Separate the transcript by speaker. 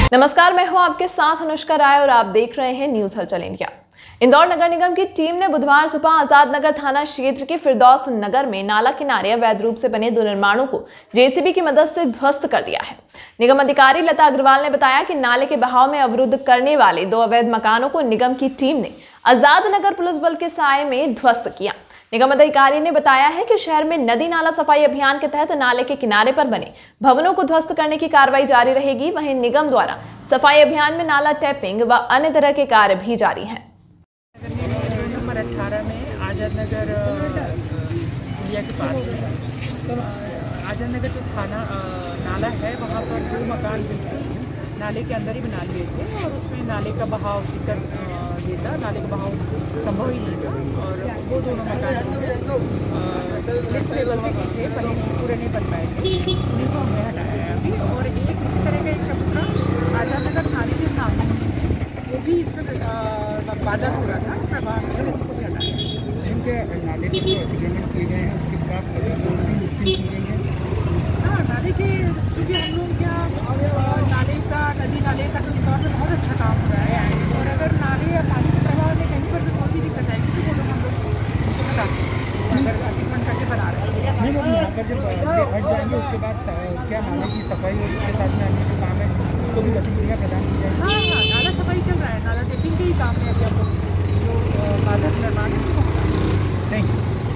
Speaker 1: नमस्कार, मैं हूं आपके साथ अनुष्का राय और आप देख रहे हैं न्यूज हलचल इंडिया। इंदौर नगर निगम की टीम ने बुधवार सुबह आजाद नगर थाना क्षेत्र के फिरदौस नगर में नाला किनारे अवैध रूप से बने 2 निर्माणों को जेसीबी की मदद से ध्वस्त कर दिया है। निगम अधिकारी लता अग्रवाल ने बताया कि नाले के बहाव में अवरुद्ध करने वाले 2 अवैध मकानों को निगम की टीम ने आजाद नगर पुलिस बल के साये में ध्वस्त किया। निगम अधिकारी ने बताया है कि शहर में नदी नाला सफाई अभियान के तहत नाले के किनारे पर बने भवनों को ध्वस्त करने की कार्रवाई जारी रहेगी। वहीं निगम द्वारा सफाई अभियान में नाला टैपिंग व अन्य तरह के कार्य भी जारी हैं।
Speaker 2: नंबर 18 में आजाद नगर पुलिया के पास में आजाद नगर जो थाना नाला है वहाँ पर 2 मकान बिल्कुल नाले के अंदर ही बना लिए थे और उसमें नाले का बहाव दिक्कत देता, नाले का बहाव संभव ही नहीं था और वो दोनों मकान लिस्ट लेवल पे थे, पहले पूरे नहीं बन पाए थे, उन्हीं को हमने हटाया है अभी। और एक इसी तरह का एक चबूतरा आजाद नगर थाने के सामने वो भी इसमें बाधा हो रहा था, प्रभाव उसको भी हटाया।
Speaker 3: इनके नाले पर जो अतिक्रमण किए गए हैं उसके खिलाफ मुश्किल की गई है।
Speaker 2: हाँ, नाले के क्योंकि हम लोग क्या नाले का नदी नाले का तो इंदौर में बहुत अच्छा काम हो रहा है और अगर नाले या पानी के प्रवाह में कहीं पर भी बहुत ही दिक्कत आएगी तो वो लोग हम लोग उनको हटाते हैं, अगर अतिक्रमण करके बना रहे हैं।
Speaker 3: नहीं, यहाँ पर जब हट जाएंगे उसके बाद क्या नाले की सफाई और उसके साथ में अन्य जो काम है उसको भी गतिविधियाँ प्रदान की जाएगी।
Speaker 2: हाँ, नाला सफाई चल रहा है, नाला टेपिंग के ही काम है अभी हम लोग जो बाधक निर्माण है।
Speaker 3: Thank you.